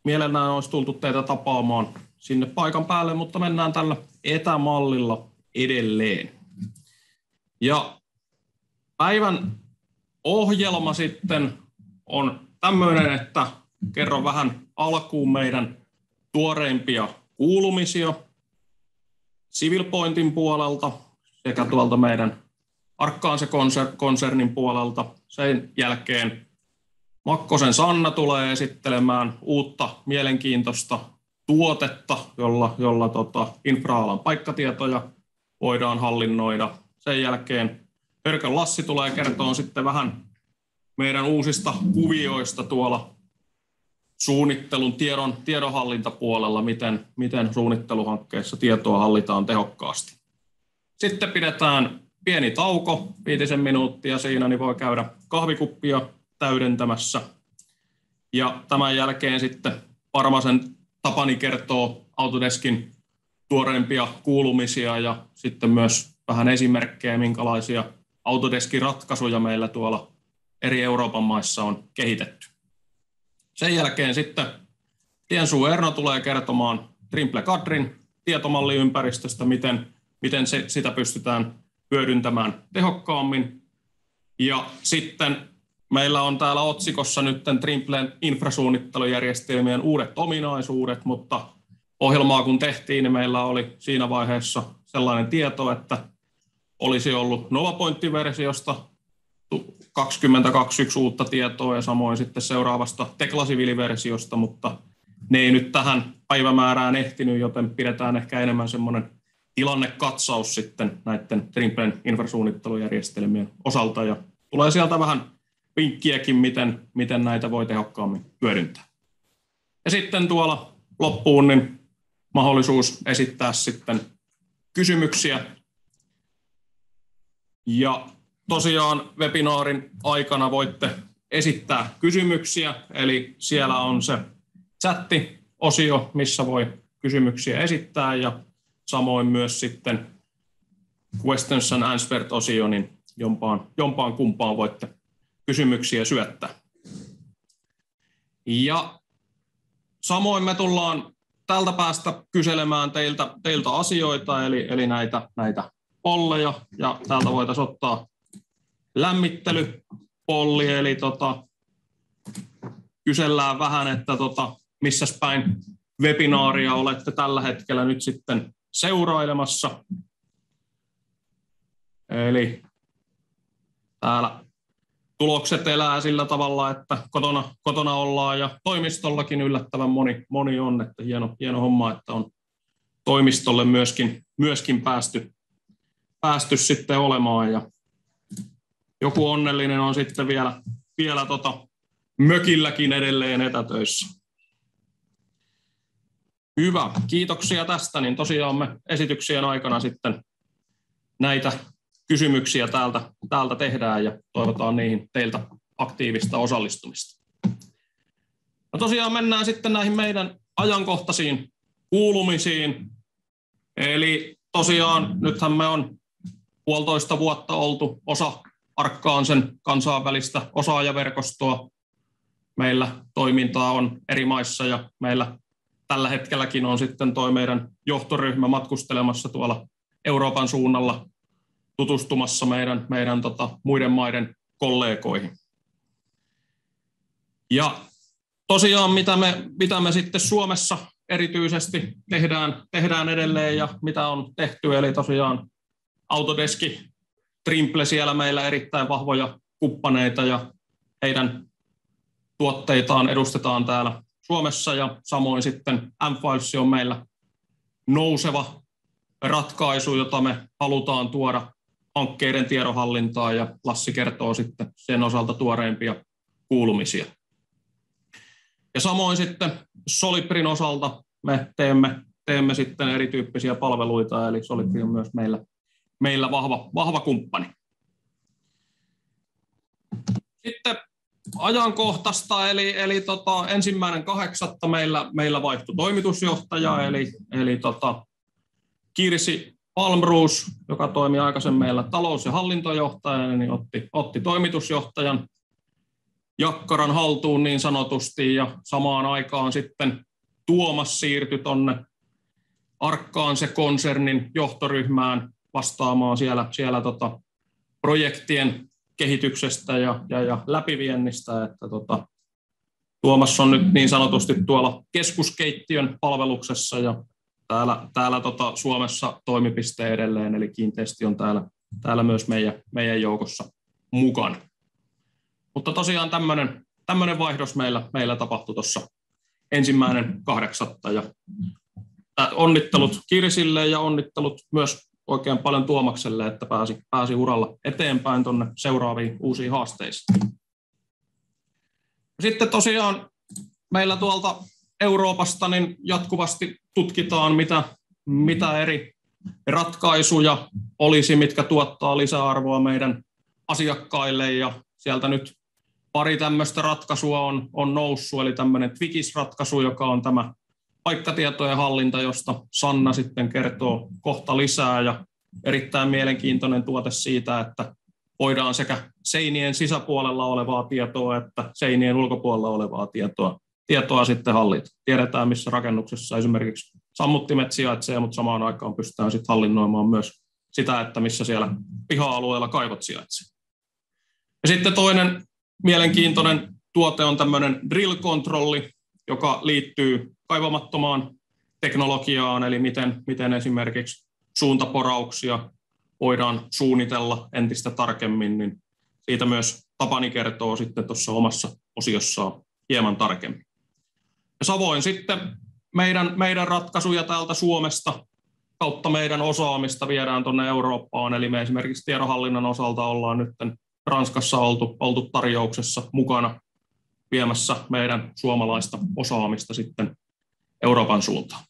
mielellään olisi tultu teitä tapaamaan sinne paikan päälle, mutta mennään tällä etämallilla edelleen. Ja päivän ohjelma sitten on tämmöinen, että kerron vähän alkuun meidän tuoreimpia kuulumisia CivilPointin puolelta sekä tuolta meidän Arcance-konsernin puolelta. Sen jälkeen Makkosen Sanna tulee esittelemään uutta mielenkiintoista tuotetta, jolla infra-alan paikkatietoja voidaan hallinnoida. Sen jälkeen Hörkön Lassi tulee kertoa sitten vähän meidän uusista kuvioista tuolla suunnittelun tiedonhallintapuolella, miten suunnitteluhankkeessa tietoa hallitaan tehokkaasti. Sitten pidetään pieni tauko, 5 minuuttia siinä, niin voi käydä kahvikuppia täydentämässä. Ja tämän jälkeen sitten Parmasen Tapani kertoo Autodeskin tuoreimpia kuulumisia ja sitten myös vähän esimerkkejä, minkälaisia Autodeskin ratkaisuja meillä tuolla eri Euroopan maissa on kehitetty. Sen jälkeen sitten Tiensuu Erno tulee kertomaan Trimble Cadrin tietomalliympäristöstä, miten sitä pystytään hyödyntämään tehokkaammin. Ja sitten meillä on täällä otsikossa nyt Trimblen infrasuunnittelujärjestelmien uudet ominaisuudet, mutta ohjelmaa kun tehtiin, niin meillä oli siinä vaiheessa sellainen tieto, että olisi ollut NovaPoint-versiosta 2021 uutta tietoa ja samoin sitten seuraavasta Tekla-Civil-versiosta, mutta ne ei nyt tähän päivämäärään ehtinyt, joten pidetään ehkä enemmän semmoinen tilannekatsaus sitten näiden Trimblen infrasuunnittelujärjestelmien osalta ja tulee sieltä vähän vinkkiäkin, miten näitä voi tehokkaammin hyödyntää. Ja sitten tuolla loppuun niin mahdollisuus esittää sitten kysymyksiä. Ja tosiaan webinaarin aikana voitte esittää kysymyksiä, eli siellä on se chatti-osio, missä voi kysymyksiä esittää ja samoin myös sitten questions and answered-osio, niin jompaan kumpaan voitte kysymyksiä syöttää. Ja samoin me tullaan tältä päästä kyselemään teiltä asioita, eli näitä polleja, ja täältä voitaisiin ottaa lämmittelypolli, eli kysellään vähän, että missäs päin webinaaria olette tällä hetkellä nyt sitten seurailemassa. Eli täällä tulokset elää sillä tavalla, että kotona ollaan ja toimistollakin yllättävän moni on, että hieno homma, että on toimistolle myöskin päästy sitten olemaan ja joku onnellinen on sitten vielä mökilläkin edelleen etätöissä. Hyvä, kiitoksia tästä, niin tosiaan me esityksien aikana sitten näitä kysymyksiä täältä tehdään ja toivotaan niihin teiltä aktiivista osallistumista. No tosiaan mennään sitten näihin meidän ajankohtaisiin kuulumisiin. Eli tosiaan nythän me on 1,5 vuotta oltu osa Arcancen kansainvälistä osaajaverkostoa. Meillä toimintaa on eri maissa ja meillä tällä hetkelläkin on sitten toi meidän johtoryhmä matkustelemassa tuolla Euroopan suunnalla tutustumassa meidän muiden maiden kollegoihin. Ja tosiaan mitä me sitten Suomessa erityisesti tehdään edelleen ja mitä on tehty, eli tosiaan Autodeski, Trimble siellä meillä erittäin vahvoja kumppaneita ja heidän tuotteitaan edustetaan täällä Suomessa ja samoin sitten M-Files on meillä nouseva ratkaisu, jota me halutaan tuoda hankkeiden tiedonhallintaan ja Lassi kertoo sitten sen osalta tuoreimpia kuulumisia. Ja samoin sitten Solibrin osalta me teemme sitten erityyppisiä palveluita, eli Solibri on myös meillä vahva kumppani. Sitten ajankohtaista, eli 1.8. meillä vaihtui toimitusjohtaja, eli Kirsi Palmroos, joka toimi aikaisemmin meillä talous- ja hallintojohtajana, niin otti toimitusjohtajan. jakkaran haltuun niin sanotusti, ja samaan aikaan sitten Tuomas siirtyi tuonne Arcance-konsernin johtoryhmään vastaamaan siellä projektien kehityksestä ja läpiviennistä, että Tuomas on nyt niin sanotusti tuolla keskuskeittiön palveluksessa ja täällä Suomessa toimipiste edelleen, eli kiinteästi on täällä myös meidän joukossa mukana. Mutta tosiaan tämmöinen vaihdos meillä tapahtui tuossa 1.8. ja onnittelut Kirsille ja onnittelut myös oikein paljon Tuomakselle, että pääsi uralla eteenpäin tuonne seuraaviin uusiin haasteisiin. Sitten tosiaan meillä tuolta Euroopasta niin jatkuvasti tutkitaan, mitä eri ratkaisuja olisi, mitkä tuottaa lisäarvoa meidän asiakkaille, ja sieltä nyt pari tämmöistä ratkaisua on noussut, eli tämmöinen Twigis-ratkaisu, joka on tämä paikkatietojen hallinta, josta Sanna sitten kertoo kohta lisää, ja erittäin mielenkiintoinen tuote siitä, että voidaan sekä seinien sisäpuolella olevaa tietoa että seinien ulkopuolella olevaa tietoa sitten hallita. Tiedetään, missä rakennuksessa esimerkiksi sammuttimet sijaitsee, mutta samaan aikaan pystytään sitten hallinnoimaan myös sitä, että missä siellä piha-alueella kaivot sijaitsee. Ja sitten toinen mielenkiintoinen tuote on tämmöinen drill-kontrolli, joka liittyy kaivamattomaan teknologiaan, eli miten esimerkiksi suuntaporauksia voidaan suunnitella entistä tarkemmin, niin siitä myös Tapani kertoo sitten tuossa omassa osiossaan hieman tarkemmin. Ja samoin sitten meidän ratkaisuja täältä Suomesta kautta meidän osaamista viedään tuonne Eurooppaan, eli me esimerkiksi tiedonhallinnan osalta ollaan nyt Ranskassa oltu tarjouksessa mukana viemässä meidän suomalaista osaamista sitten Euroopan suuntaan.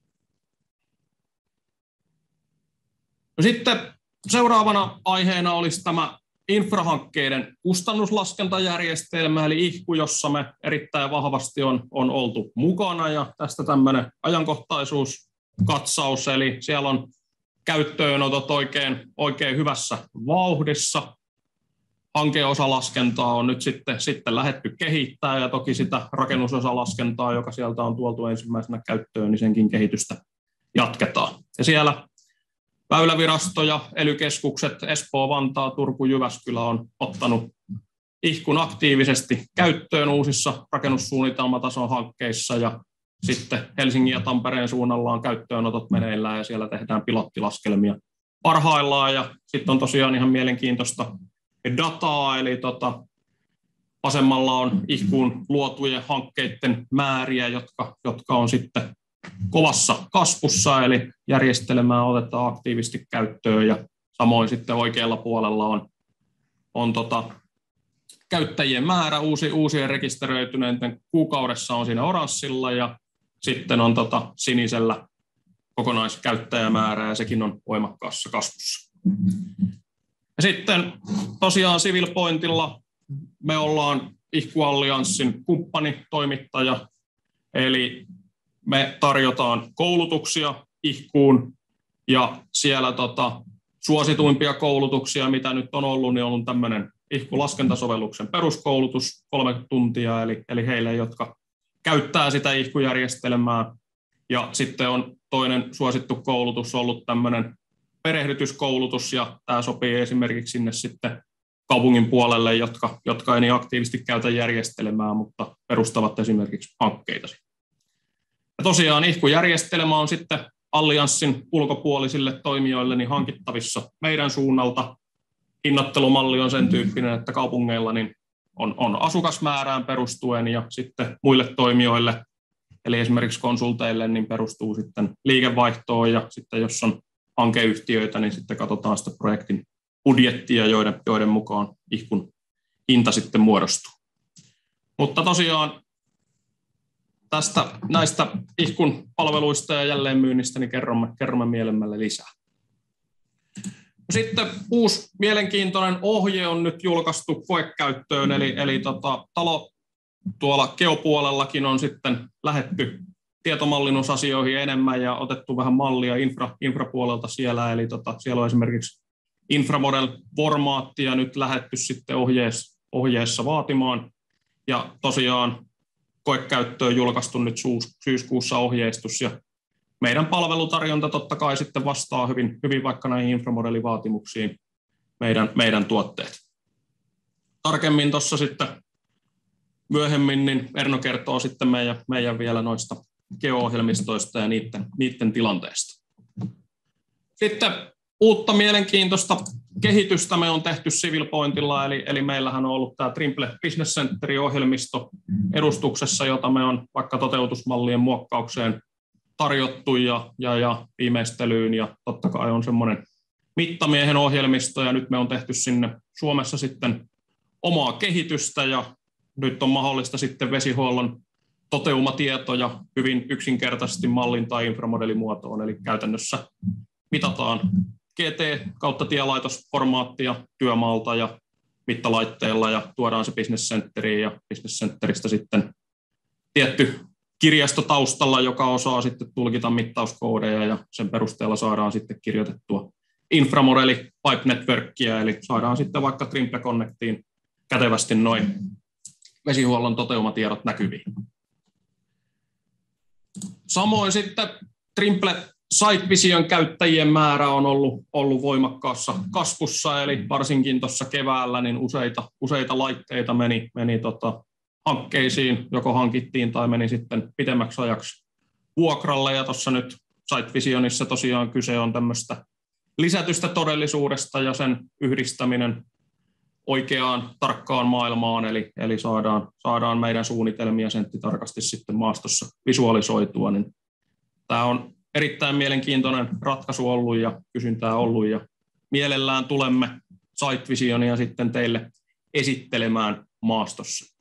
No sitten seuraavana aiheena olisi tämä infrahankkeiden kustannuslaskentajärjestelmä, eli IHKU, jossa me erittäin vahvasti on oltu mukana, ja tästä tämmöinen ajankohtaisuuskatsaus, eli siellä on käyttöönotot oikein hyvässä vauhdissa. Hankeosalaskentaa on nyt sitten lähdetty kehittämään, ja toki sitä rakennusosalaskentaa, joka sieltä on tuotu ensimmäisenä käyttöön, niin senkin kehitystä jatketaan. Ja siellä Väylävirasto ja ely-keskukset Espoo, Vantaa, Turku, Jyväskylä on ottanut IHKUn aktiivisesti käyttöön uusissa rakennussuunnitelmatason hankkeissa, ja sitten Helsingin ja Tampereen suunnalla on käyttöönotot meneillään ja siellä tehdään pilottilaskelmia parhaillaan, ja sitten on tosiaan ihan mielenkiintoista dataa, eli vasemmalla on IHKUn luotujen hankkeiden määriä, jotka on sitten kovassa kasvussa, eli järjestelmää otetaan aktiivisesti käyttöön, ja samoin sitten oikealla puolella on käyttäjien määrä, uusien rekisteröityneiden kuukaudessa on siinä oranssilla, ja sitten on sinisellä kokonaiskäyttäjämäärä, ja sekin on voimakkaassa kasvussa. Ja sitten tosiaan Civil Pointilla me ollaan IHKU-allianssin kumppanitoimittaja, eli me tarjotaan koulutuksia IHKUun, ja siellä suosituimpia koulutuksia, mitä nyt on ollut, niin on tämmöinen IHKU-laskentasovelluksen peruskoulutus 3 tuntia, eli heille, jotka käyttää sitä IHKU-järjestelmää. Ja sitten on toinen suosittu koulutus ollut tämmöinen perehdytyskoulutus, ja tämä sopii esimerkiksi sinne sitten kaupungin puolelle, jotka ei niin aktiivisesti käytä järjestelmää, mutta perustavat esimerkiksi hankkeita. Ja tosiaan IHKU-järjestelmä on sitten allianssin ulkopuolisille toimijoille niin hankittavissa meidän suunnalta. Hinnoittelumalli on sen tyyppinen, että kaupungeilla niin on asukasmäärään perustuen, ja sitten muille toimijoille, eli esimerkiksi konsulteille, niin perustuu sitten liikevaihtoon, ja sitten jos on hankeyhtiöitä, niin sitten katsotaan sitä projektin budjettia, joiden mukaan IHKUn hinta sitten muodostuu. Mutta tosiaan näistä IHKUn palveluista ja jälleenmyynnistä niin kerromme mielemmälle lisää. Sitten uusi mielenkiintoinen ohje on nyt julkaistu koekäyttöön, eli talo tuolla geopuolellakin on sitten lähdetty tietomallinnusasioihin enemmän ja otettu vähän mallia infrapuolelta siellä, eli siellä on esimerkiksi inframodel-formaattia nyt lähdetty sitten ohjeessa vaatimaan, Ja tosiaan koekäyttöön julkaistu nyt syyskuussa ohjeistus ja meidän palvelutarjonta totta kai sitten vastaa hyvin vaikka näihin inframodelivaatimuksiin meidän tuotteet. Tarkemmin tuossa sitten myöhemmin niin Erno kertoo sitten meidän vielä noista geo-ohjelmistoista ja niiden tilanteesta. Sitten uutta mielenkiintoista kehitystä me on tehty CivilPointilla, eli meillähän on ollut tämä Trimble Business Centerin ohjelmisto edustuksessa, jota me on vaikka toteutusmallien muokkaukseen tarjottu ja viimeistelyyn, ja totta kai on semmoinen mittamiehen ohjelmisto, ja nyt me on tehty sinne Suomessa sitten omaa kehitystä, ja nyt on mahdollista sitten vesihuollon toteumatietoja hyvin yksinkertaisesti mallin tai inframodelimuotoon, eli käytännössä mitataan GT kautta tielaitosformaattia työmaalta ja mittalaitteella ja tuodaan se Business Centeriin ja Business Centeristä sitten tietty kirjasto taustalla, joka osaa sitten tulkita mittauskoodeja ja sen perusteella saadaan sitten kirjoitettua inframodeli pipe networkia, eli saadaan sitten vaikka Trimble Connectiin kätevästi noin vesihuollon toteumatiedot näkyviin. Samoin sitten Trimble Site Vision käyttäjien määrä on ollut voimakkaassa kasvussa, eli varsinkin tuossa keväällä niin useita laitteita meni hankkeisiin, joko hankittiin tai meni sitten pitemmäksi ajaksi vuokralle, ja tuossa nyt Site Visionissa tosiaan kyse on tämmöistä lisätystä todellisuudesta ja sen yhdistäminen oikeaan tarkkaan maailmaan, eli saadaan meidän suunnitelmia senttitarkasti sitten maastossa visualisoitua, niin tämä on erittäin mielenkiintoinen ratkaisu ollut ja kysyntää ollut, ja mielellään tulemme Site Visionia sitten teille esittelemään maastossa.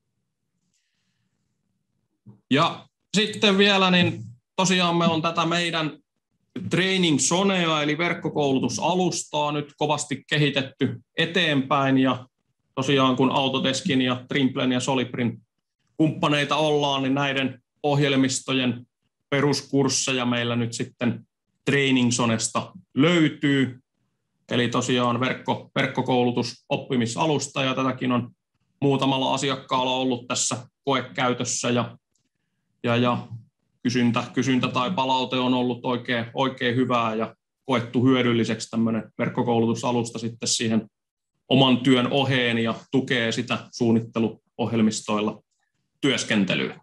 Ja sitten vielä, niin tosiaan me on tätä meidän Training Zonea, eli verkkokoulutusalustaa nyt kovasti kehitetty eteenpäin, ja tosiaan kun Autodeskin ja Trimblen ja Solibrin kumppaneita ollaan, niin näiden ohjelmistojen peruskursseja meillä nyt sitten Training Zonesta löytyy, eli tosiaan verkkokoulutusoppimisalusta, ja tätäkin on muutamalla asiakkaalla ollut tässä koekäytössä, ja kysyntä tai palaute on ollut oikein hyvää ja koettu hyödylliseksi tämmöinen verkkokoulutusalusta sitten siihen oman työn oheen ja tukee sitä suunnitteluohjelmistoilla työskentelyä.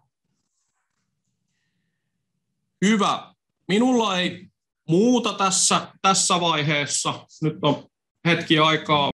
Hyvä. Minulla ei muuta tässä vaiheessa. Nyt on hetki aikaa